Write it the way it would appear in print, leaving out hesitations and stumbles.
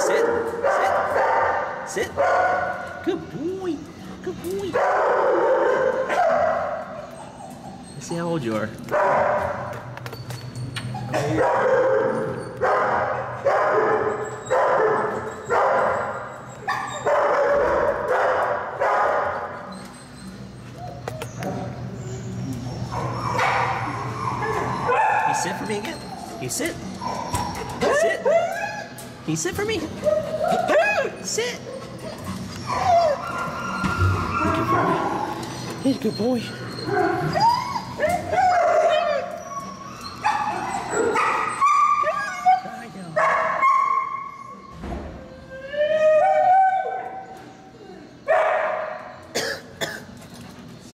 Sit. Sit. Sit. Good boy. Good boy. Let's see how old you are. You sit for me again? You sit? Sit. Can you sit for me? Sit. Good boy. He's a good boy.